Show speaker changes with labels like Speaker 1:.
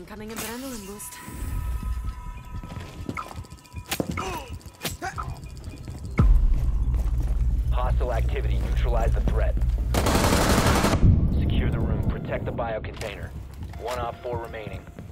Speaker 1: Incoming adrenaline boost.
Speaker 2: Hostile activity. Neutralize the threat. Secure the room. Protect the biocontainer. 1 op 4 remaining.